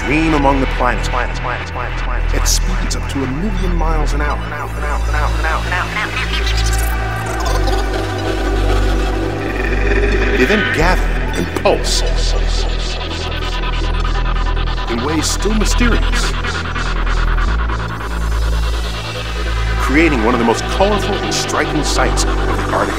stream among the planets at speeds up to 1,000,000 miles an hour. They then gather and pulse in ways still mysterious, creating one of the most colorful and striking sights of the Arctic night. 。 . 。 . 。 . 。 . 。 . 。 . 。 . . 。 . 。 . 。 . 。 . 。 . 。 . 。 . 。 . 。 . 。 . . 。 . 。 . 。 . 。 . 。 . 。 . 。 . 。 . . . 「